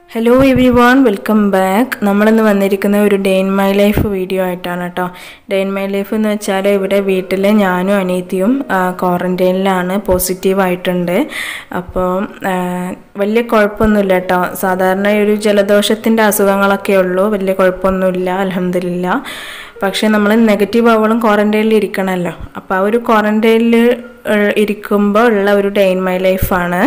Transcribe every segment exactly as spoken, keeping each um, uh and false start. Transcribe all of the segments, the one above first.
Hello everyone, welcome back. നമ്മളിന്ന് വന്നിരിക്കുന്ന ഒരു day in my life video ആയിട്ടാണ് കേട്ടോ. ഡേ ഇൻ മൈ ലൈഫ് എന്ന് വെച്ചാൽ ഇവിടെ വീട്ടിൽ ഞാനും അനിയത്തിയും ക്വാറന്റൈനിലാണ്, പോസിറ്റീവ് ആയിട്ടുണ്ട്. അപ്പോൾ വലിയ കുഴപ്പമൊന്നുമില്ല കേട്ടോ. സാധാരണ ഒരു ജലദോഷത്തിൻ്റെ അസുഖങ്ങളൊക്കെ ഉള്ളൂ, വലിയ കുഴപ്പമൊന്നുമില്ല അൽഹംദുലില്ലാ. പക്ഷേ നമ്മൾ നെഗറ്റീവ് ആവോളം ക്വാറന്റൈനിൽ ഇരിക്കണമല്ലോ. അപ്പോൾ ആ ഒരു ക്വാറന്റൈനിൽ ഇരിക്കുമ്പോൾ ഉള്ള ഒരു ഡേ ഇൻ മൈ ലൈഫാണ്.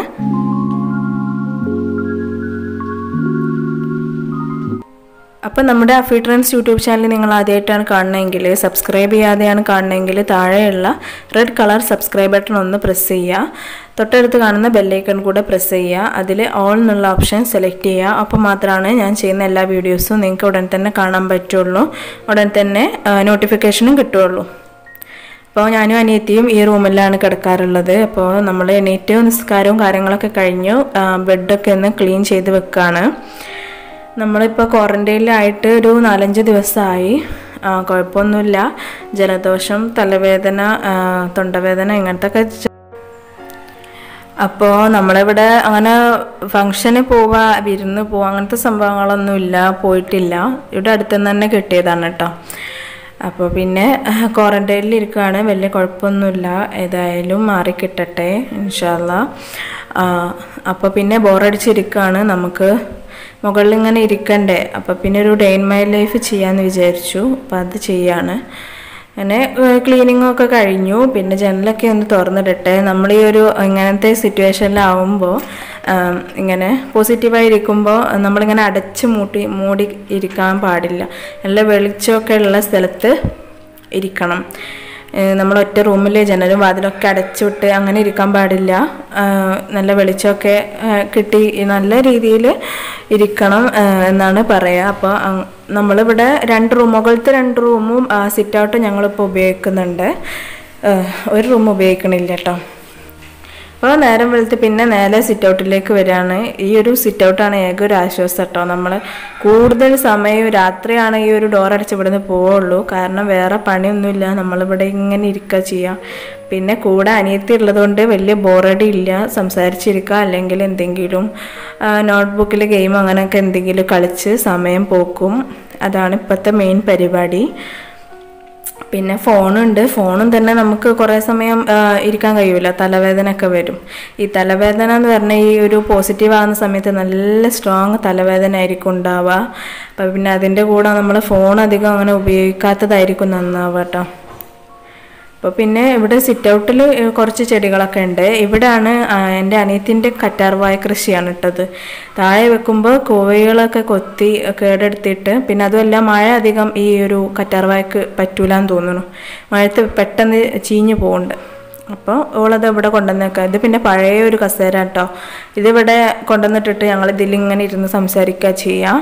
അപ്പോൾ നമ്മുടെ അഫി ട്രെൻഡ്സ് യൂട്യൂബ് ചാനൽ നിങ്ങൾ ആദ്യമായിട്ടാണ് കാണണമെങ്കിൽ, സബ്സ്ക്രൈബ് ചെയ്യാതെയാണ് കാണണമെങ്കിൽ താഴെയുള്ള റെഡ് കളർ സബ്സ്ക്രൈബ് ബട്ടൺ ഒന്ന് പ്രസ് ചെയ്യുക. തൊട്ടടുത്ത് കാണുന്ന ബെല്ലൈക്കൺ കൂടെ പ്രസ് ചെയ്യുക. അതിൽ ഓൾ എന്നുള്ള ഓപ്ഷൻ സെലക്ട് ചെയ്യുക. അപ്പോൾ മാത്രമാണ് ഞാൻ ചെയ്യുന്ന എല്ലാ വീഡിയോസും നിങ്ങൾക്ക് ഉടൻ തന്നെ കാണാൻ പറ്റുള്ളൂ, ഉടൻ തന്നെ നോട്ടിഫിക്കേഷനും കിട്ടുള്ളൂ. അപ്പോൾ ഞാനും അനിയത്തിയും ഈ റൂമിലാണ് കിടക്കാറുള്ളത്. അപ്പോൾ നമ്മൾ എണീറ്റ് നിസ്കാരവും കാര്യങ്ങളൊക്കെ കഴിഞ്ഞു ബെഡൊക്കെ ഒന്ന് ക്ലീൻ ചെയ്ത് വെക്കുകയാണ്. നമ്മളിപ്പോൾ ക്വാറന്റൈനിലായിട്ട് ഒരു നാലഞ്ച് ദിവസമായി. കുഴപ്പമൊന്നുമില്ല. ജലദോഷം, തലവേദന, തൊണ്ടവേദന ഇങ്ങനത്തെ ഒക്കെ. അപ്പോൾ നമ്മളിവിടെ അങ്ങനെ ഫങ്ഷന് പോവുക, വിരുന്ന് പോവുക അങ്ങനത്തെ സംഭവങ്ങളൊന്നുമില്ല, പോയിട്ടില്ല. ഇവിടെ അടുത്തുനിന്ന് തന്നെ കിട്ടിയതാണ് കേട്ടോ. അപ്പോൾ പിന്നെ ക്വാറന്റൈനിൽ ഇരിക്കുകയാണ്, വലിയ കുഴപ്പമൊന്നുമില്ല. ഏതായാലും മാറിക്കിട്ടട്ടെ ഇൻഷാ അല്ലാ. അപ്പോൾ പിന്നെ ബോറടിച്ചിരിക്കുകയാണ്, നമുക്ക് മുകളിൽ ഇങ്ങനെ ഇരിക്കണ്ടേ. അപ്പോൾ പിന്നെ ഒരു ഡേ ഇൻ മൈ ലൈഫ് ചെയ്യാമെന്ന് വിചാരിച്ചു. അപ്പോൾ അത് ചെയ്യാണ്. അങ്ങനെ ക്ലീനിങ്ങൊക്കെ കഴിഞ്ഞു. പിന്നെ ജനലൊക്കെ ഒന്ന് തുറന്നിടട്ടെ. നമ്മൾ ഈ ഒരു ഇങ്ങനത്തെ സിറ്റുവേഷനിലാവുമ്പോൾ, ഇങ്ങനെ പോസിറ്റീവായിരിക്കുമ്പോൾ നമ്മളിങ്ങനെ അടച്ച് മൂട്ടി മൂടി ഇരിക്കാൻ പാടില്ല. നല്ല വെളിച്ചമൊക്കെ ഉള്ള സ്ഥലത്ത് ഇരിക്കണം. നമ്മൾ ഒറ്റ റൂമിൽ ജനലും വാതിലൊക്കെ അടച്ചുവിട്ട് അങ്ങനെ ഇരിക്കാൻ പാടില്ല. നല്ല വെളിച്ചമൊക്കെ കിട്ടി നല്ല രീതിയിൽ ഇരിക്കണം എന്നാണ് പറയുക. അപ്പോൾ നമ്മളിവിടെ രണ്ട് റൂം, മുകളിലത്തെ രണ്ട് റൂമും സിറ്റ് ഔട്ട് ഞങ്ങളിപ്പോൾ ഉപയോഗിക്കുന്നുണ്ട്. ഒരു റൂം ഉപയോഗിക്കണില്ല കേട്ടോ. അപ്പോൾ നേരം വെളുത്ത് പിന്നെ നേരെ സിറ്റ് ഔട്ടിലേക്ക് വരികയാണ്. ഈ ഒരു സിറ്റ് ഔട്ടാണ് ഏക ഒരു ആശ്വാസം കേട്ടോ. നമ്മൾ കൂടുതൽ സമയം രാത്രിയാണ് ഈ ഒരു ഡോർ അടച്ച് ഇവിടുന്ന് പോവുള്ളൂ. കാരണം വേറെ പണിയൊന്നുമില്ല, നമ്മളിവിടെ ഇങ്ങനെ ഇരിക്കുക ചെയ്യാം. പിന്നെ കൂടെ അനിയത്തി ഉള്ളതുകൊണ്ട് വലിയ ബോറടി ഇല്ല, സംസാരിച്ചിരിക്കുക. അല്ലെങ്കിൽ എന്തെങ്കിലും നോട്ട്ബുക്കിൽ ഗെയിം അങ്ങനെയൊക്കെ എന്തെങ്കിലും കളിച്ച് സമയം പോക്കും. അതാണ് ഇപ്പോഴത്തെ മെയിൻ പരിപാടി. പിന്നെ ഫോണുണ്ട്. ഫോണും തന്നെ നമുക്ക് കുറേ സമയം ഇരിക്കാൻ കഴിയില്ല, തലവേദന ഒക്കെ വരും. ഈ തലവേദന എന്ന് പറഞ്ഞാൽ ഈ ഒരു പോസിറ്റീവ് ആകുന്ന സമയത്ത് നല്ല സ്ട്രോങ് തലവേദന ആയിരിക്കും ഉണ്ടാവുക. അപ്പം പിന്നെ അതിൻ്റെ കൂടെ നമ്മൾ ഫോൺ അധികം അങ്ങനെ ഉപയോഗിക്കാത്തതായിരിക്കും നന്നാവുക കേട്ടോ. അപ്പോൾ പിന്നെ ഇവിടെ സിറ്റ് ഔട്ടിൽ കുറച്ച് ചെടികളൊക്കെ ഉണ്ട്. ഇവിടെയാണ് എൻ്റെ അനിയത്തിൻ്റെ കറ്റാർവാഴ കൃഷിയാണ് ഇട്ടത്. താഴെ വെക്കുമ്പോൾ കോവൈകളൊക്കെ കൊത്തി കേടെടുത്തിട്ട്, പിന്നെ അതുമല്ല മഴ അധികം ഈ ഒരു കറ്റാർവാഴക്ക് പറ്റൂലെന്ന് തോന്നുന്നു. മഴത്ത് പെട്ടെന്ന് ചീഞ്ഞു പോകുന്നുണ്ട്. അപ്പോൾ ഓളത് ഇവിടെ കൊണ്ടുവന്നേക്കാം. ഇത് പിന്നെ പഴയ ഒരു കസേര കേട്ടോ. ഇതിവിടെ കൊണ്ടുവന്നിട്ടിട്ട് ഞങ്ങൾ ഇതിലിങ്ങനെ ഇരുന്ന് സംസാരിക്കുക ചെയ്യാം.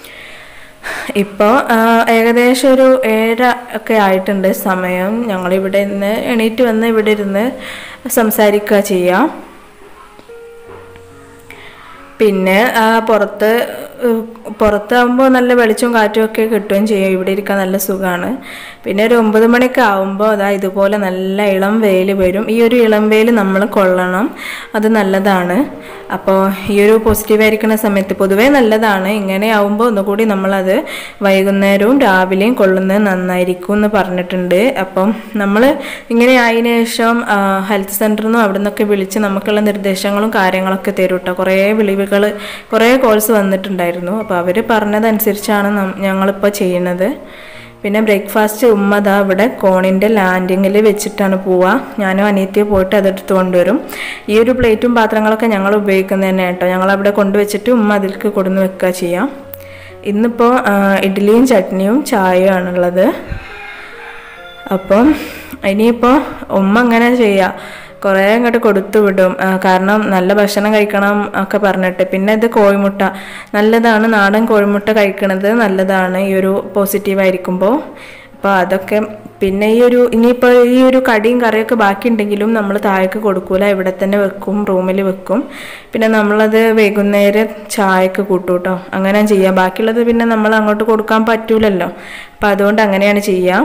ഇപ്പോൾ ഏകദേശം ഒരു ഏഴര ഒക്കെ ആയിട്ടുണ്ട് സമയം. ഞങ്ങളിവിടെ ഇരുന്ന് എണീറ്റ് വന്ന് ഇവിടെ ഇരുന്ന് സംസാരിക്കുക ചെയ്യാം. പിന്നെ പുറത്ത് പുറത്താകുമ്പോൾ നല്ല വെളിച്ചവും കാറ്റും ഒക്കെ കിട്ടുകയും ചെയ്യും. ഇവിടെ ഇരിക്കാൻ നല്ല സുഖമാണ്. പിന്നെ ഒരു ഒമ്പത് മണിയൊക്കെ ആകുമ്പോൾ അതാ ഇതുപോലെ നല്ല ഇളം വെയിൽ വരും. ഈ ഒരു ഇളം വെയിൽ നമ്മൾ കൊള്ളണം, അത് നല്ലതാണ്. അപ്പോൾ ഈ ഒരു പോസിറ്റീവായിരിക്കുന്ന സമയത്ത് പൊതുവേ നല്ലതാണ്. ഇങ്ങനെ ആവുമ്പോൾ ഒന്നുകൂടി നമ്മളത് വൈകുന്നേരവും രാവിലെയും കൊള്ളുന്നത് നന്നായിരിക്കും എന്ന് പറഞ്ഞിട്ടുണ്ട്. അപ്പം നമ്മൾ ഇങ്ങനെ ആയതിനു ശേഷം ഹെൽത്ത് സെൻ്ററിൽ നിന്നും അവിടെ നിന്നൊക്കെ വിളിച്ച് നമുക്കുള്ള നിർദ്ദേശങ്ങളും കാര്യങ്ങളൊക്കെ തരും കേട്ടോ. കുറേ വിളിവുകൾ, കുറേ കോൾസ് വന്നിട്ടുണ്ടായിരുന്നു. അപ്പോൾ അവർ പറഞ്ഞതനുസരിച്ചാണ് ഞങ്ങളിപ്പോൾ ചെയ്യുന്നത്. പിന്നെ ബ്രേക്ക്ഫാസ്റ്റ് ഉമ്മ ദാ ഇവിടെ കോണിൻ്റെ ലാൻഡിങ്ങിൽ വെച്ചിട്ടാണ് പോവുക. ഞാനും അനിയത്തിയെ പോയിട്ട് അതെടുത്ത് കൊണ്ടുവരും. ഈ ഒരു പ്ലേറ്റും പാത്രങ്ങളൊക്കെ ഞങ്ങൾ ഉപയോഗിക്കുന്നത് തന്നെ കേട്ടോ. ഞങ്ങളവിടെ കൊണ്ടുവച്ചിട്ട് ഉമ്മ അതിലേക്ക് കൊടുന്ന് വെക്കുക ചെയ്യാം. ഇന്നിപ്പോൾ ഇഡ്ഡലിയും ചട്നിയും ചായയും ആണുള്ളത്. അപ്പം ഇനിയിപ്പോൾ ഉമ്മ അങ്ങനെ ചെയ്യുക, കുറേ അങ്ങോട്ട് കൊടുത്തു വിടും. കാരണം നല്ല ഭക്ഷണം കഴിക്കണം ഒക്കെ പറഞ്ഞിട്ട്. പിന്നെ ഇത് കോഴിമുട്ട നല്ലതാണ്, നാടൻ കോഴിമുട്ട കഴിക്കണത് നല്ലതാണ് ഈ ഒരു പോസിറ്റീവായിരിക്കുമ്പോൾ. അപ്പോൾ അതൊക്കെ പിന്നെ ഈ ഒരു ഇനിയിപ്പോൾ ഈ ഒരു കടിയും കറിയൊക്കെ ബാക്കി ഉണ്ടെങ്കിലും നമ്മൾ താഴേക്ക് കൊടുക്കൂല, ഇവിടെ തന്നെ വെക്കും, റൂമിൽ വെക്കും. പിന്നെ നമ്മളത് വൈകുന്നേരം ചായക്ക് കൂട്ടും കേട്ടോ. അങ്ങനെ ചെയ്യാം. ബാക്കിയുള്ളത് പിന്നെ നമ്മൾ അങ്ങോട്ട് കൊടുക്കാൻ പറ്റൂലല്ലോ. അപ്പോൾ അതുകൊണ്ട് അങ്ങനെയാണ് ചെയ്യുക.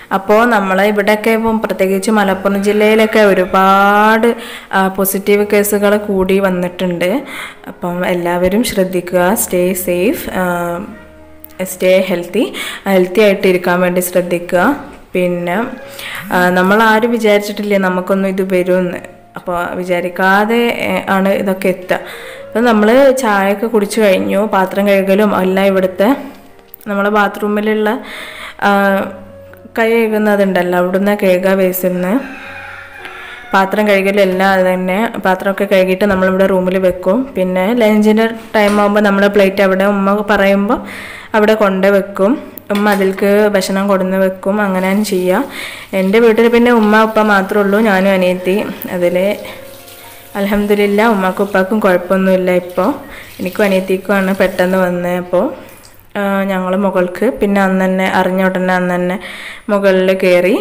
അപ്പോൾ നമ്മളെ ഇവിടെയൊക്കെ ഇപ്പം പ്രത്യേകിച്ച് മലപ്പുറം ജില്ലയിലൊക്കെ ഒരുപാട് പോസിറ്റീവ് കേസുകൾ കൂടി വന്നിട്ടുണ്ട്. അപ്പം എല്ലാവരും ശ്രദ്ധിക്കുക, stay safe, stay healthy healthy ആയിട്ട് ഇരിക്കാൻ വേണ്ടി ശ്രദ്ധിക്കുക. പിന്നെ നമ്മൾ ആരും വിചാരിച്ചിട്ടില്ല നമുക്കൊന്നും ഇത് വരുമെന്ന്. അപ്പോൾ വിചാരിക്കാതെ ആണ് ഇതൊക്കെ എത്തുക. അപ്പം നമ്മൾ ചായയൊക്കെ കുടിച്ചു കഴിഞ്ഞു, പാത്രം കഴുകലും എല്ലാം ഇവിടുത്തെ നമ്മളെ ബാത്റൂമിലുള്ള കൈ കഴുകുന്നതുണ്ടല്ലോ, അവിടുന്ന് കഴുകുക വേസിന്ന്. പാത്രം കഴുകലും എല്ലാം അത് തന്നെ. പാത്രമൊക്കെ കഴുകിയിട്ട് നമ്മളിവിടെ റൂമിൽ വെക്കും. പിന്നെ ലഞ്ചിൻ്റെ ടൈം ആകുമ്പോൾ നമ്മൾ പ്ലേറ്റ് അവിടെ ഉമ്മ പറയുമ്പോൾ അവിടെ കൊണ്ട് വെക്കും. ഉമ്മ അതിലേക്ക് ഭക്ഷണം കൊടുന്ന് വെക്കും. അങ്ങനെയാണ് ചെയ്യുക. എൻ്റെ വീട്ടിൽ പിന്നെ ഉമ്മ ഉപ്പ മാത്രമേ ഉള്ളൂ, ഞാനും അനിയത്തി. അതിൽ അൽഹംദുലില്ലാ ഉമ്മക്കും ഉപ്പാക്കും കുഴപ്പമൊന്നുമില്ല. ഇപ്പോൾ എനിക്കും അനിയത്തിക്കുമാണ് പെട്ടെന്ന് വന്നത്. അപ്പോൾ ഞങ്ങൾ മുകൾക്ക് പിന്നെ അന്ന് തന്നെ അറിഞ്ഞ ഉടനെ അന്ന് തന്നെ മുകളിൽ കയറി.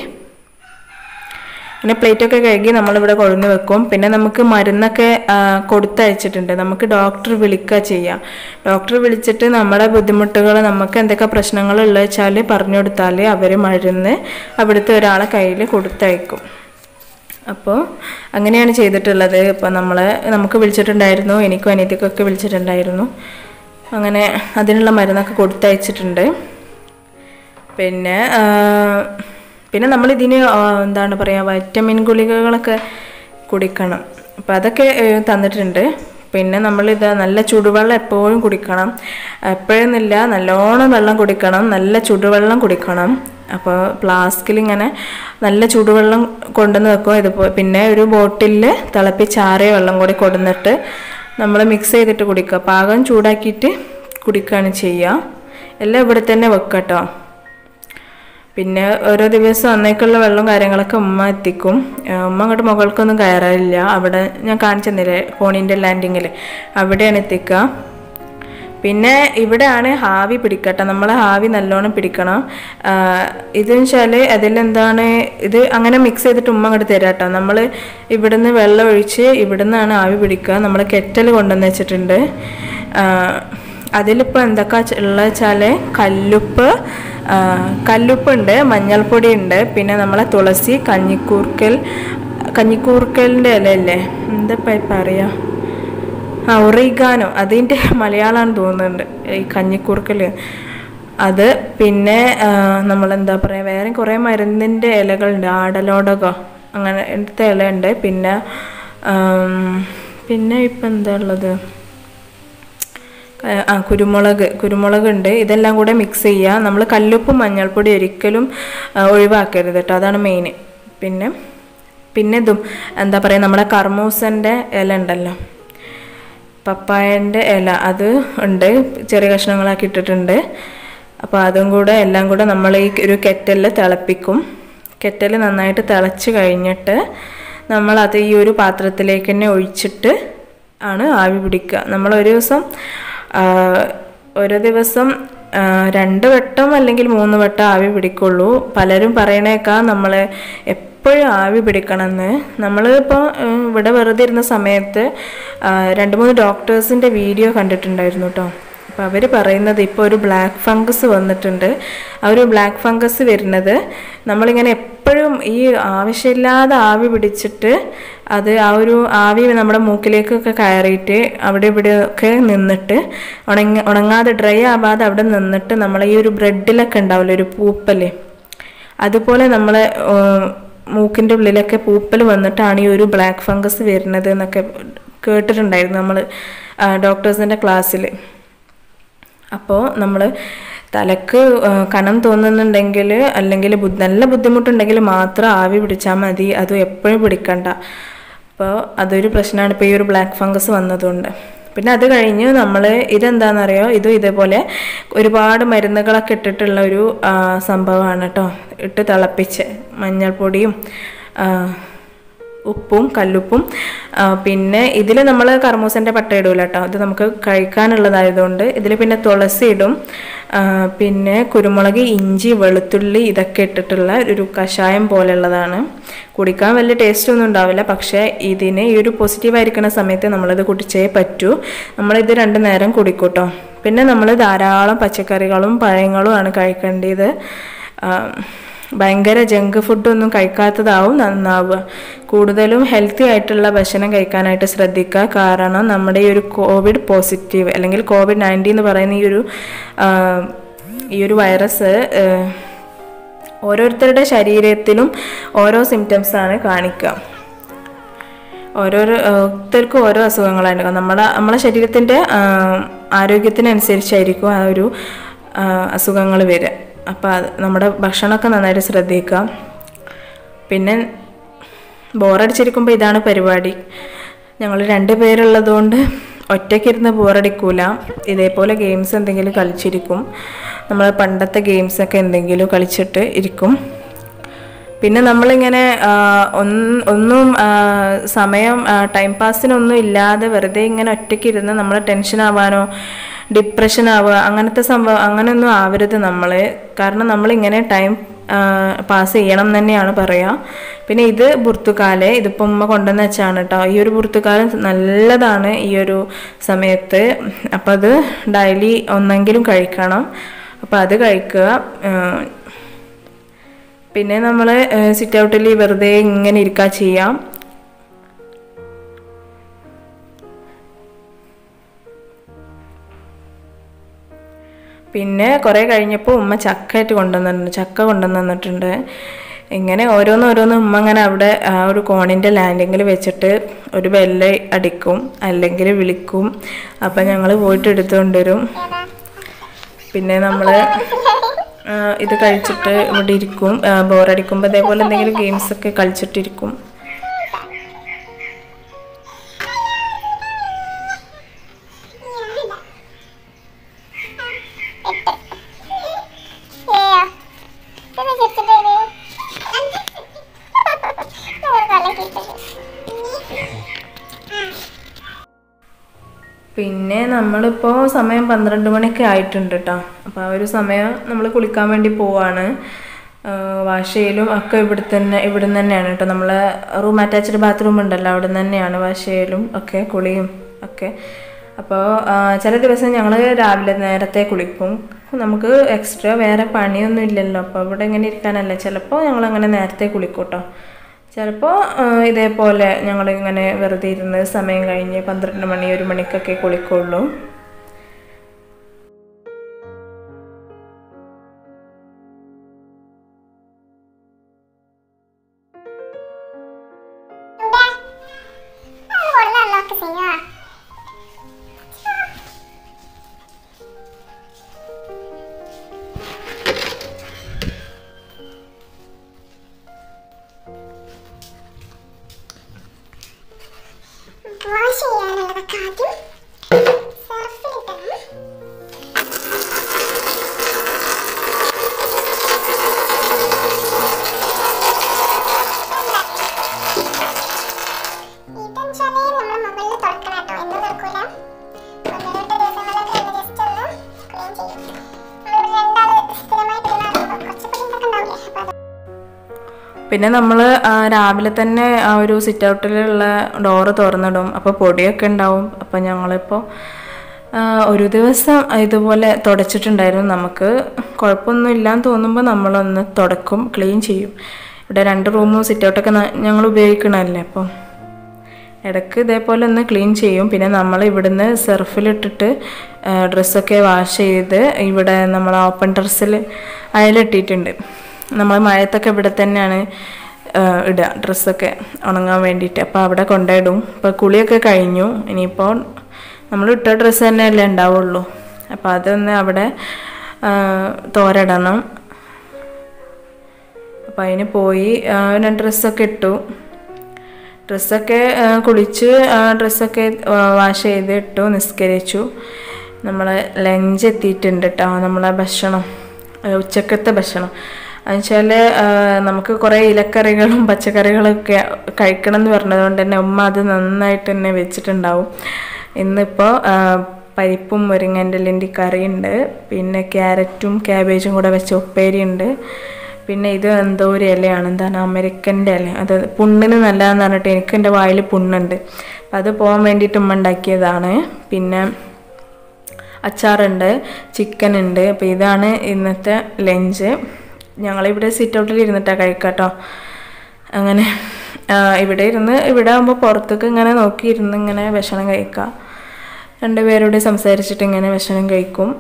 പിന്നെ പ്ലേറ്റൊക്കെ കഴുകി നമ്മളിവിടെ കൊഴുന്ന് വെക്കും. പിന്നെ നമുക്ക് മരുന്നൊക്കെ കൊടുത്തയച്ചിട്ടുണ്ട്. നമുക്ക് ഡോക്ടർ വിളിക്കുക ചെയ്യാം. ഡോക്ടർ വിളിച്ചിട്ട് നമ്മുടെ ബുദ്ധിമുട്ടുകൾ, നമുക്ക് എന്തൊക്കെ പ്രശ്നങ്ങളുള്ളത് വെച്ചാൽ പറഞ്ഞു കൊടുത്താൽ അവർ മരുന്ന് അവിടുത്തെ ഒരാളെ കയ്യിൽ കൊടുത്തയക്കും. അപ്പോൾ അങ്ങനെയാണ് ചെയ്തിട്ടുള്ളത്. ഇപ്പോൾ നമ്മളെ നമുക്ക് വിളിച്ചിട്ടുണ്ടായിരുന്നു, എനിക്കും അനിയത്തിക്കൊക്കെ വിളിച്ചിട്ടുണ്ടായിരുന്നു. അങ്ങനെ അതിനുള്ള മരുന്നൊക്കെ കൊടുത്തയച്ചിട്ടുണ്ട്. പിന്നെ പിന്നെ നമ്മളിതിന് എന്താണ് പറയുക, വൈറ്റമിൻ ഗുളികകളൊക്കെ കുടിക്കണം. അപ്പോൾ അതൊക്കെ തന്നിട്ടുണ്ട്. പിന്നെ നമ്മളിത് നല്ല ചുടുവെള്ളം എപ്പോഴും കുടിക്കണം. എപ്പോഴെന്നില്ല, നല്ലോണം വെള്ളം കുടിക്കണം, നല്ല ചുടുവെള്ളം കുടിക്കണം. അപ്പോൾ ഫ്ലാസ്കിലിങ്ങനെ നല്ല ചുടുവെള്ളം കൊണ്ടുവന്ന് വെക്കും. ഇതുപോലെ പിന്നെ ഒരു ബോട്ടിലിൽ തിളപ്പിച്ചാറിയ വെള്ളം കൂടി കൊണ്ടുവന്നിട്ട് നമ്മൾ മിക്സ് ചെയ്തിട്ട് കുടിക്കുക. പാകം ചൂടാക്കിയിട്ട് കുടിക്കുകയാണ് ചെയ്യുക. എല്ലാം ഇവിടെ തന്നെ വെക്കുക കേട്ടോ. പിന്നെ ഓരോ ദിവസം അന്നേക്കുള്ള വെള്ളം കാര്യങ്ങളൊക്കെ ഉമ്മ എത്തിക്കും. ഉമ്മ അങ്ങോട്ട് മുകൾക്കൊന്നും കയറാറില്ല. അവിടെ ഞാൻ കാണിച്ചു തന്നില്ലേ കോണീൻ്റെ ലാൻഡിങ്ങിൽ, അവിടെയാണ് എത്തിക്കുക. പിന്നെ ഇവിടെയാണ് ഹാവി പിടിക്കട്ടെ. നമ്മളെ ഹാവി നല്ലോണം പിടിക്കണം. ഇതെന്ന് വെച്ചാൽ അതിലെന്താണ്, ഇത് അങ്ങനെ മിക്സ് ചെയ്തിട്ട് ഉമ്മ അങ്ങോട്ട് തരാം കേട്ടോ. നമ്മൾ ഇവിടുന്ന് വെള്ളം ഒഴിച്ച് ഇവിടുന്നാണ് ആവി പിടിക്കുക. നമ്മൾ കെറ്റൽ കൊണ്ടുവന്ന് വെച്ചിട്ടുണ്ട്. അതിലിപ്പോൾ എന്തൊക്കെ ഉള്ളത് വെച്ചാൽ കല്ലുപ്പ് കല്ലുപ്പുണ്ട്, മഞ്ഞൾപ്പൊടി ഉണ്ട്, പിന്നെ നമ്മളെ തുളസി, കഞ്ഞിക്കൂർക്കൽ കഞ്ഞിക്കൂർക്കലിൻ്റെ ഇലയില്ലേ, എന്താ പറയുക, ആ ഒറിഗാനോ, അതിൻ്റെ മലയാളമാണെന്ന് തോന്നുന്നുണ്ട് ഈ കഞ്ഞിക്കൂർക്കൽ അത്. പിന്നെ നമ്മളെന്താ പറയുക, വേറെ കുറേ മരുന്നിൻ്റെ ഇലകളുണ്ട്, ആടലോടകോ അങ്ങനെ എടുത്ത ഇലയുണ്ട്. പിന്നെ പിന്നെ ഇപ്പം എന്താ ഉള്ളത്, ആ കുരുമുളക് കുരുമുളക് ഉണ്ട്. ഇതെല്ലാം കൂടെ മിക്സ് ചെയ്യുക. നമ്മൾ കല്ലുപ്പും മഞ്ഞൾപ്പൊടി ഒരിക്കലും ഒഴിവാക്കരുത് കേട്ടോ, അതാണ് മെയിൻ. പിന്നെ പിന്നെ ഇതും എന്താ പറയുക, നമ്മുടെ കർമൂസൻ്റെ ഇല ഉണ്ടല്ലോ, പപ്പായൻ്റെ ഇല, അത് ഉണ്ട്, ചെറിയ കഷ്ണങ്ങളാക്കി ഇട്ടിട്ടുണ്ട്. അപ്പോൾ അതും കൂടെ എല്ലാം കൂടെ നമ്മൾ ഈ ഒരു കെറ്റലിൽ തിളപ്പിക്കും. കെറ്റൽ നന്നായിട്ട് തിളച്ച് കഴിഞ്ഞിട്ട് നമ്മളത് ഈ ഒരു പാത്രത്തിലേക്ക് തന്നെ ഒഴിച്ചിട്ട് ആണ് ആവി പിടിക്കുക. നമ്മൾ ഒരു ദിവസം ഒരു ദിവസം രണ്ട് വട്ടം അല്ലെങ്കിൽ മൂന്ന് വട്ടം ആവി പിടിക്കുള്ളൂ. പലരും പറയണേക്കാൾ നമ്മൾ എപ്പോഴും ആവി പിടിക്കണമെന്ന്. നമ്മൾ ഇപ്പോൾ ഇവിടെ വെറുതെ ഇരുന്ന സമയത്ത് രണ്ട് മൂന്ന് ഡോക്ടേഴ്സിൻ്റെ വീഡിയോ കണ്ടിട്ടുണ്ടായിരുന്നു കേട്ടോ. അപ്പോൾ അവർ പറയുന്നത് ഇപ്പോൾ ഒരു ബ്ലാക്ക് ഫംഗസ് വന്നിട്ടുണ്ട്. ആ ഒരു ബ്ലാക്ക് ഫംഗസ് വരുന്നത് നമ്മളിങ്ങനെ എപ്പോഴും ഈ ആവശ്യമില്ലാതെ ആവി പിടിച്ചിട്ട് അത് ആ ഒരു ആവി നമ്മുടെ മൂക്കിലേക്കൊക്കെ കയറിയിട്ട് അവിടെ ഇവിടെയൊക്കെ നിന്നിട്ട് ഉണങ്ങ ഉണങ്ങാതെ ഡ്രൈ ആവാതെ അവിടെ നിന്നിട്ട് നമ്മൾ ഈ ഒരു ബ്രെഡിലൊക്കെ ഉണ്ടാവില്ല ഒരു പൂപ്പൽ, അതുപോലെ നമ്മളെ മൂക്കിൻ്റെ ഉള്ളിലൊക്കെ പൂപ്പൽ വന്നിട്ടാണ് ഈ ഒരു ബ്ലാക്ക് ഫംഗസ് വരുന്നത് എന്നൊക്കെ കേട്ടിട്ടുണ്ടായിരുന്നു നമ്മൾ ഡോക്ടേഴ്സിൻ്റെ ക്ലാസ്സിൽ. അപ്പോൾ നമ്മൾ തലക്ക് കനം തോന്നുന്നുണ്ടെങ്കിൽ അല്ലെങ്കിൽ നല്ല ബുദ്ധിമുട്ടുണ്ടെങ്കിൽ മാത്രം ആവി പിടിച്ചാൽ മതി, അത് എപ്പോഴും പിടിക്കണ്ട. അപ്പോൾ അതൊരു പ്രശ്നമാണ് ഇപ്പോൾ ഈ ഒരു ബ്ലാക്ക് ഫംഗസ് വന്നതുകൊണ്ട്. പിന്നെ അത് കഴിഞ്ഞ് നമ്മൾ ഇതെന്താണെന്നറിയോ, ഇതും ഇതേപോലെ ഒരുപാട് മരുന്നുകളൊക്കെ ഇട്ടിട്ടുള്ള ഒരു സംഭവമാണ് കേട്ടോ. ഇട്ട് തിളപ്പിച്ച് മഞ്ഞൾപ്പൊടിയും ഉപ്പും കല്ലുപ്പും, പിന്നെ ഇതിൽ നമ്മൾ കർമൂസൻ്റെ പട്ട ഇടൂല കേട്ടോ, ഇത് നമുക്ക് കഴിക്കാനുള്ളതായതുകൊണ്ട്. ഇതിൽ പിന്നെ തുളസി ഇടും, പിന്നെ കുരുമുളക്, ഇഞ്ചി, വെളുത്തുള്ളി ഇതൊക്കെ ഇട്ടിട്ടുള്ള ഒരു കഷായം പോലെയുള്ളതാണ്. കുടിക്കാൻ വലിയ ടേസ്റ്റ് ഒന്നും ഉണ്ടാവില്ല, പക്ഷേ ഇതിന് ഈ ഒരു പോസിറ്റീവായിരിക്കുന്ന സമയത്ത് നമ്മളിത് കുടിച്ചേ പറ്റൂ. നമ്മളിത് രണ്ട് നേരം കുടിക്കൂട്ടോ. പിന്നെ നമ്മൾ ധാരാളം പച്ചക്കറികളും പഴങ്ങളും ആണ് കഴിക്കേണ്ടത്. ഭയങ്കര ജങ്ക് ഫുഡൊന്നും കഴിക്കാത്തതാവും നന്നാവുക. കൂടുതലും ഹെൽത്തി ആയിട്ടുള്ള ഭക്ഷണം കഴിക്കാനായിട്ട് ശ്രദ്ധിക്കുക. കാരണം നമ്മുടെ ഈ ഒരു കോവിഡ് പോസിറ്റീവ് അല്ലെങ്കിൽ കോവിഡ് നയൻറ്റീൻ എന്ന് പറയുന്ന ഈ ഒരു ഈ ഒരു വൈറസ് ഓരോരുത്തരുടെ ശരീരത്തിലും ഓരോ സിംറ്റംസാണ് കാണിക്കുക. ഓരോരുത്തർക്കും ഓരോ അസുഖങ്ങളായിരിക്കും. നമ്മുടെ നമ്മളെ ശരീരത്തിൻ്റെ ആരോഗ്യത്തിനനുസരിച്ചായിരിക്കും ആ ഒരു അസുഖങ്ങൾ വരിക. അപ്പോൾ അത് നമ്മുടെ ഭക്ഷണമൊക്കെ നന്നായിട്ട് ശ്രദ്ധിക്കുക. പിന്നെ ബോറടിച്ചിരിക്കുമ്പോൾ ഇതാണ് പരിപാടി. ഞങ്ങൾ രണ്ട് പേരുള്ളതുകൊണ്ട് ഒറ്റയ്ക്കിരുന്ന് ബോറടിക്കൂല. ഇതേപോലെ ഗെയിംസ് എന്തെങ്കിലും കളിച്ചിരിക്കും. നമ്മൾ പണ്ടത്തെ ഗെയിംസൊക്കെ എന്തെങ്കിലും കളിച്ചിട്ട് ഇരിക്കും. പിന്നെ നമ്മളിങ്ങനെ ഒന്നും സമയം ടൈം പാസിനൊന്നും ഇല്ലാതെ വെറുതെ ഇങ്ങനെ ഒറ്റയ്ക്കിരുന്ന് നമ്മൾ ടെൻഷൻ ആവാനോ ഡിപ്രഷൻ ആവുക അങ്ങനത്തെ സംഭവം അങ്ങനെയൊന്നും ആവരുത് നമ്മൾ. കാരണം നമ്മളിങ്ങനെ ടൈം പാസ് ചെയ്യണം തന്നെയാണ് പറയുക. പിന്നെ ഇത് ബുർത്തുക്കാല്, ഇതിപ്പോൾ ഉമ്മ കൊണ്ടുവന്ന് വെച്ചാണ് കേട്ടോ. ഈ ഒരു ബുർത്തുക്കാല് നല്ലതാണ് ഈ ഒരു സമയത്ത്. അപ്പം അത് ഡെയിലി ഒന്നെങ്കിലും കഴിക്കണം. അപ്പം അത് കഴിക്കുക. പിന്നെ നമ്മൾ സിറ്റ് ഔട്ടിൽ വെറുതെ ഇങ്ങനെ ഇരിക്കുക ചെയ്യാം. പിന്നെ കുറേ കഴിഞ്ഞപ്പോൾ ഉമ്മ ചക്കയായിട്ട് കൊണ്ടുവന്നിട്ടുണ്ട് ചക്ക കൊണ്ടുവന്ന് തന്നിട്ടുണ്ട്. ഇങ്ങനെ ഓരോന്ന് ഓരോന്ന് ഉമ്മ അങ്ങനെ അവിടെ ആ ഒരു കോണിൻ്റെ ലാൻഡിങ്ങിൽ വെച്ചിട്ട് ഒരു ബെല്ല് അടിക്കും, അല്ലെങ്കിൽ വിളിക്കും. അപ്പം ഞങ്ങൾ പോയിട്ട് എടുത്തുകൊണ്ട് വരും. പിന്നെ നമ്മൾ ഇത് കഴിച്ചിട്ട് ഇവിടെ ഇരിക്കും. ബോറടിക്കുമ്പോൾ അതേപോലെ എന്തെങ്കിലും ഗെയിംസൊക്കെ കളിച്ചിട്ടിരിക്കും. പിന്നെ നമ്മളിപ്പോൾ സമയം പന്ത്രണ്ട് മണിയൊക്കെ ആയിട്ടുണ്ട് കേട്ടോ. അപ്പോൾ ആ ഒരു സമയം നമ്മൾ കുളിക്കാൻ വേണ്ടി പോവാണ്. വാഷ് ചെയ്യലും ഒക്കെ ഇവിടെ തന്നെ ഇവിടെ നിന്ന് തന്നെയാണ് കേട്ടോ. നമ്മളെ റൂം അറ്റാച്ച്ഡ് ബാത്റൂം ഉണ്ടല്ലോ, അവിടെ നിന്ന് തന്നെയാണ് വാഷ് ചെയ്യലും ഒക്കെ കുളിയും ഒക്കെ. അപ്പോൾ ചില ദിവസം ഞങ്ങൾ രാവിലെ നേരത്തെ കുളിക്കും. നമുക്ക് എക്സ്ട്രാ വേറെ പണിയൊന്നും ഇല്ലല്ലോ. അപ്പോൾ ഇവിടെ ഇങ്ങനെ ഇരിക്കാനല്ല, ചിലപ്പോൾ ഞങ്ങളങ്ങനെ നേരത്തെ കുളിക്കും കേട്ടോ. ചിലപ്പോൾ ഇതേപോലെ ഞങ്ങളിങ്ങനെ വെറുതെ ഇരുന്ന് സമയം കഴിഞ്ഞ് പന്ത്രണ്ട് മണി ഒരു മണിക്കൊക്കെ കുളിക്കുള്ളൂ. വാഷ് ചെയ്യാനുള്ളതൊക്കെ ആദ്യം സർഫിലിട്ടണം. ഇതെന്നുവെച്ചാൽ നമ്മൾ മൊബൈലിൽ തുറക്കണം കേട്ടോ, എന്നും തുറക്കൂല. ഒന്ന് രണ്ട് ദിവസങ്ങളിലൊക്കെ ജസ്റ്റ് ഒന്ന് ക്ലീൻ ചെയ്യും. നമ്മൾ രണ്ടാൾ സ്ഥിരമായിട്ട് കുറച്ച് പൊടിയൊക്കെ ഉണ്ടാവില്ലേ, അപ്പോൾ പിന്നെ നമ്മൾ രാവിലെ തന്നെ ആ ഒരു സിറ്റ് ഔട്ടിലുള്ള ഡോറ് തുറന്നിടും. അപ്പോൾ പൊടിയൊക്കെ ഉണ്ടാവും. അപ്പോൾ ഞങ്ങളിപ്പോൾ ഒരു ദിവസം ഇതുപോലെ തുടച്ചിട്ടുണ്ടായിരുന്നു. നമുക്ക് കുഴപ്പമൊന്നും ഇല്ലാന്ന് തോന്നുമ്പോൾ നമ്മളൊന്ന് തുടക്കും, ക്ലീൻ ചെയ്യും. ഇവിടെ രണ്ട് റൂമും സിറ്റ് ഔട്ടൊക്കെ ഞങ്ങൾ ഉപയോഗിക്കണമല്ലേ, അപ്പോൾ ഇടയ്ക്ക് ഇതേപോലെ ഒന്ന് ക്ലീൻ ചെയ്യും. പിന്നെ നമ്മൾ ഇവിടുന്ന് സർഫിലിട്ടിട്ട് ഡ്രസ്സൊക്കെ വാഷ് ചെയ്ത് ഇവിടെ നമ്മൾ ഓപ്പൺ ടെറസിൽ അയലിട്ടിട്ടുണ്ട്. നമ്മൾ മഴത്തൊക്കെ ഇവിടെ തന്നെയാണ് ഇടുക ഡ്രസ്സൊക്കെ ഉണങ്ങാൻ വേണ്ടിയിട്ട്. അപ്പോൾ അവിടെ കൊണ്ടിടും. ഇപ്പോൾ കുളിയൊക്കെ കഴിഞ്ഞു. ഇനിയിപ്പോൾ നമ്മൾ ഇട്ട ഡ്രസ്സ് തന്നെയല്ലേ ഉണ്ടാവുള്ളൂ. അപ്പോൾ അതൊന്ന് അവിടെ തോരടണം. അപ്പോൾ അതിന് പോയി ഞാൻ ഡ്രസ്സൊക്കെ ഇട്ടു. ഡ്രസ്സൊക്കെ കുളിച്ച് ഡ്രസ്സൊക്കെ വാഷ് ചെയ്ത് ഇട്ടു, നിസ്കരിച്ചു. നമ്മൾ ലഞ്ച് എത്തിയിട്ടുണ്ട് കേട്ടോ. നമ്മളെ ഭക്ഷണം, ഉച്ചക്കത്തെ ഭക്ഷണം എന്നുവെച്ചാൽ നമുക്ക് കുറേ ഇലക്കറികളും പച്ചക്കറികളൊക്കെ കഴിക്കണം എന്ന് പറഞ്ഞതുകൊണ്ട് തന്നെ ഉമ്മ അത് നന്നായിട്ട് തന്നെ വെച്ചിട്ടുണ്ടാവും. ഇന്നിപ്പോൾ പരിപ്പും മുരിങ്ങൻ്റെ ഇലൻ്റെ കറിയുണ്ട്, പിന്നെ ക്യാരറ്റും ക്യാബേജും കൂടെ വെച്ച ഉപ്പേരി ഉണ്ട്. പിന്നെ ഇത് എന്തോ ഒരു ഇലയാണ്, എന്താണ് അമേരിക്കൻ്റെ ഇല, അത് പുണ്ണിന് നല്ലതെന്ന് പറഞ്ഞിട്ട് എനിക്ക് എൻ്റെ വായിൽ പുണ്ണുണ്ട്. അത് പോകാൻ വേണ്ടിയിട്ട് ഉമ്മ ഉണ്ടാക്കിയതാണ്. പിന്നെ അച്ചാറുണ്ട്, ചിക്കൻ ഉണ്ട്. അപ്പോൾ ഇതാണ് ഇന്നത്തെ ലഞ്ച്. ഞങ്ങളിവിടെ സിറ്റ് ഔട്ടിൽ ഇരുന്നിട്ടാണ് കഴിക്കുക കേട്ടോ. അങ്ങനെ ഇവിടെ ഇരുന്ന് ഇവിടെ ആകുമ്പോൾ പുറത്തേക്ക് ഇങ്ങനെ നോക്കിയിരുന്ന് ഇങ്ങനെ ഭക്ഷണം കഴിക്കുക. രണ്ടുപേരോട് സംസാരിച്ചിട്ട് ഇങ്ങനെ ഭക്ഷണം കഴിക്കും.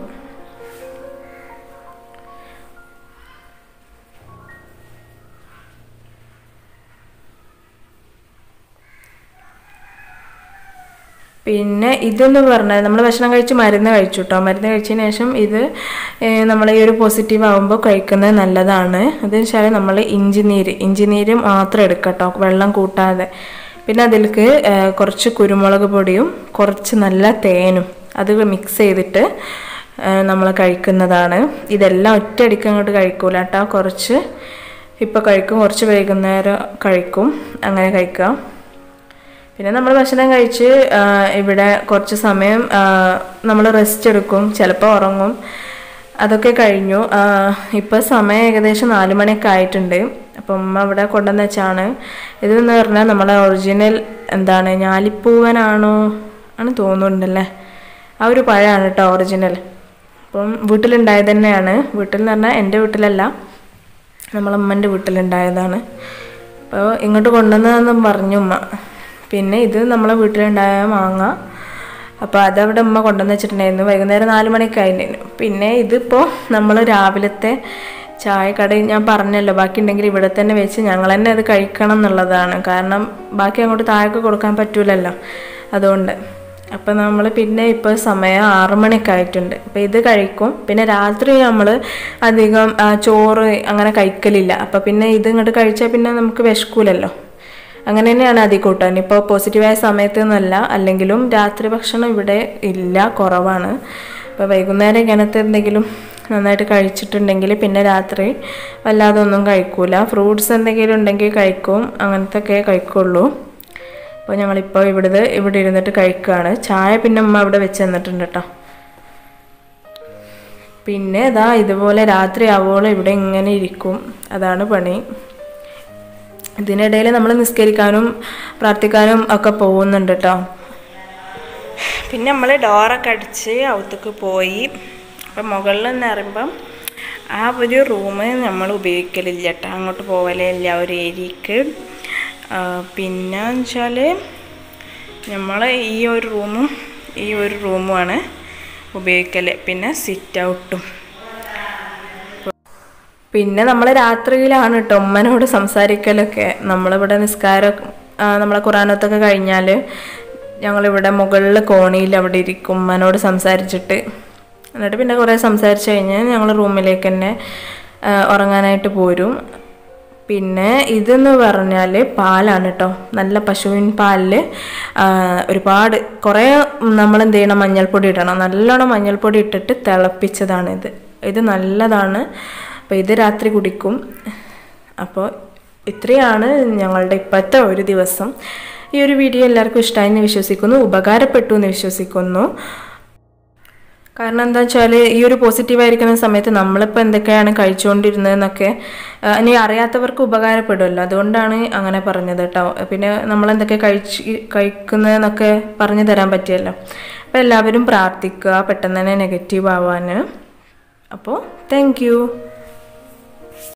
പിന്നെ ഇതെന്ന് പറഞ്ഞാൽ നമ്മൾ ഭക്ഷണം കഴിച്ച് മരുന്ന് കഴിച്ചു കേട്ടോ. മരുന്ന് കഴിച്ചതിന് ശേഷം ഇത് നമ്മൾ ഈ ഒരു പോസിറ്റീവ് ആകുമ്പോൾ കഴിക്കുന്നത് നല്ലതാണ്. അതെന്ന് വെച്ചാൽ നമ്മൾ ഇഞ്ചിനീര് ഇഞ്ചിനീര് മാത്രം എടുക്കുക കേട്ടോ, വെള്ളം കൂട്ടാതെ. പിന്നെ അതിലേക്ക് കുറച്ച് കുരുമുളക് പൊടിയും കുറച്ച് നല്ല തേനും അത് മിക്സ് ചെയ്തിട്ട് നമ്മൾ കഴിക്കുന്നതാണ്. ഇതെല്ലാം ഒറ്റയടിക്ക് അങ്ങോട്ട് കഴിക്കൂല കേട്ടോ. കുറച്ച് ഇപ്പോൾ കഴിക്കും, കുറച്ച് വൈകുന്നേരം കഴിക്കും, അങ്ങനെ കഴിക്കുക. പിന്നെ നമ്മൾ ഭക്ഷണം കഴിച്ച് ഇവിടെ കുറച്ച് സമയം നമ്മൾ റെസ്റ്റ് എടുക്കും, ചിലപ്പോൾ ഉറങ്ങും. അതൊക്കെ കഴിഞ്ഞു. ഇപ്പോൾ സമയം ഏകദേശം നാല് മണിയൊക്കെ ആയിട്ടുണ്ട്. അപ്പം ഉമ്മ ഇവിടെ കൊണ്ടുവന്ന് വെച്ചാണ്. ഇതെന്ന് പറഞ്ഞാൽ നമ്മളെ ഒറിജിനൽ എന്താണ് ഞാലിപ്പൂവനാണോ ആണ് തോന്നുന്നുണ്ടല്ലേ, ആ ഒരു പഴമാണ് കേട്ടോ ഒറിജിനൽ. അപ്പം വീട്ടിലുണ്ടായത് തന്നെയാണ്. വീട്ടിൽ എന്ന് പറഞ്ഞാൽ എൻ്റെ വീട്ടിലല്ല, നമ്മളമ്മൻ്റെ വീട്ടിലുണ്ടായതാണ്. അപ്പോൾ ഇങ്ങോട്ട് കൊണ്ടുവന്നതെന്നും പറഞ്ഞു ഉമ്മ. പിന്നെ ഇത് നമ്മളെ വീട്ടിലുണ്ടായ മാങ്ങ, അപ്പോൾ അതവിടെ ഉമ്മ കൊണ്ടുവന്ന് വെച്ചിട്ടുണ്ടായിരുന്നു. വൈകുന്നേരം നാല് മണിക്ക് ആയിട്ടുണ്ടായിരുന്നു. പിന്നെ ഇതിപ്പോൾ നമ്മൾ രാവിലത്തെ ചായക്കട ഞാൻ പറഞ്ഞല്ലോ, ബാക്കി ഉണ്ടെങ്കിൽ ഇവിടെ തന്നെ വെച്ച് ഞങ്ങൾ തന്നെ അത് കഴിക്കണം എന്നുള്ളതാണ്. കാരണം ബാക്കി അങ്ങോട്ട് താഴേക്ക് കൊടുക്കാൻ പറ്റൂലല്ലോ, അതുകൊണ്ട്. അപ്പോൾ നമ്മൾ പിന്നെ ഇപ്പോൾ സമയം ആറ് മണിയൊക്കെ ആയിട്ടുണ്ട്. അപ്പോൾ ഇത് കഴിക്കും. പിന്നെ രാത്രി നമ്മൾ അധികം ചോറ് അങ്ങനെ കഴിക്കലില്ല. അപ്പോൾ പിന്നെ ഇത് ഇങ്ങോട്ട് കഴിച്ചാൽ പിന്നെ നമുക്ക് വിശക്കൂലല്ലോ, അങ്ങനെ തന്നെയാണ് അധികം കൂട്ടാൻ. ഇപ്പോൾ പോസിറ്റീവായ സമയത്ത് എന്നല്ല, അല്ലെങ്കിലും രാത്രി ഭക്ഷണം ഇവിടെ ഇല്ല, കുറവാണ്. അപ്പോൾ വൈകുന്നേരം ഇങ്ങനത്തെ എന്തെങ്കിലും നന്നായിട്ട് കഴിച്ചിട്ടുണ്ടെങ്കിൽ പിന്നെ രാത്രി വല്ലാതെ ഒന്നും കഴിക്കൂല. ഫ്രൂട്ട്സ് എന്തെങ്കിലും ഉണ്ടെങ്കിൽ കഴിക്കും, അങ്ങനത്തെ ഒക്കെ കഴിക്കുള്ളൂ. അപ്പോൾ ഞങ്ങളിപ്പോൾ ഇവിടെ ഇവിടെ ഇരുന്നിട്ട് കഴിക്കുകയാണ്. ചായ പിന്നെ ഉമ്മ ഇവിടെ വെച്ച് തന്നിട്ടുണ്ട് കേട്ടോ. പിന്നെ ഇതാ ഇതുപോലെ രാത്രി ആവുമ്പോൾ ഇവിടെ ഇങ്ങനെ ഇരിക്കും, അതാണ് പണി. ഇതിനിടയിൽ നമ്മൾ നിസ്കരിക്കാനും പ്രാർത്ഥിക്കാനും ഒക്കെ പോകുന്നുണ്ട് കേട്ടോ. പിന്നെ നമ്മൾ ഡോറൊക്കെ അടിച്ച് അകത്തേക്ക് പോയി. അപ്പം മുകളിൽ നിന്ന് ഇറങ്ങുമ്പം ആ ഒരു റൂം നമ്മൾ ഉപയോഗിക്കലില്ല കേട്ടോ, അങ്ങോട്ട് പോകലേ ഇല്ല ആ ഒരു ഏരിയക്ക്. പിന്നെ വെച്ചാൽ നമ്മൾ ഈ ഒരു റൂമും ഈ ഒരു റൂമുമാണ് ഉപയോഗിക്കൽ. പിന്നെ സിറ്റ് ഔട്ടും. പിന്നെ നമ്മൾ രാത്രിയിലാണ് കേട്ടോ ഉമ്മനോട് സംസാരിക്കലൊക്കെ. നമ്മളിവിടെ നിസ്കാരം നമ്മളെ ഖുറാനത്തൊക്കെ കഴിഞ്ഞാൽ ഞങ്ങളിവിടെ മുകളിൽ കോണിയിൽ അവിടെ ഇരിക്കും ഉമ്മനോട് സംസാരിച്ചിട്ട്. എന്നിട്ട് പിന്നെ കുറേ സംസാരിച്ച് കഴിഞ്ഞ് ഞങ്ങൾ റൂമിലേക്ക് തന്നെ ഉറങ്ങാനായിട്ട് പോരും. പിന്നെ ഇതെന്ന് പറഞ്ഞാൽ പാലാണ് കേട്ടോ, നല്ല പശുവിൻ പാലിൽ ഒരുപാട് കുറേ നമ്മളെന്ത് ചെയ്യണം, മഞ്ഞൾപ്പൊടി ഇടണം. നല്ലോണം മഞ്ഞൾപ്പൊടി ഇട്ടിട്ട് തിളപ്പിച്ചതാണിത്. ഇത് നല്ലതാണ്. അപ്പോൾ ഇത് രാത്രി കുടിക്കും. അപ്പോൾ ഇത്രയാണ് ഞങ്ങളുടെ ഇപ്പോഴത്തെ ഒരു ദിവസം. ഈ ഒരു വീഡിയോ എല്ലാവർക്കും ഇഷ്ടമായി എന്ന് വിശ്വസിക്കുന്നു, ഉപകാരപ്പെട്ടു എന്ന് വിശ്വസിക്കുന്നു. കാരണം എന്താ വെച്ചാൽ ഈ ഒരു പോസിറ്റീവായിരിക്കുന്ന സമയത്ത് നമ്മളിപ്പോൾ എന്തൊക്കെയാണ് കഴിച്ചുകൊണ്ടിരുന്നതെന്നൊക്കെ ഇനി അറിയാത്തവർക്ക് ഉപകാരപ്പെടുമല്ലോ, അതുകൊണ്ടാണ് അങ്ങനെ പറഞ്ഞത് കേട്ടോ. പിന്നെ നമ്മളെന്തൊക്കെ കഴിച്ച് കഴിക്കുന്നതെന്നൊക്കെ പറഞ്ഞു തരാൻ പറ്റിയല്ലോ. അപ്പോൾ എല്ലാവരും പ്രാർത്ഥിക്കുക പെട്ടെന്ന് തന്നെ നെഗറ്റീവ് ആവാൻ. അപ്പോൾ താങ്ക് യു.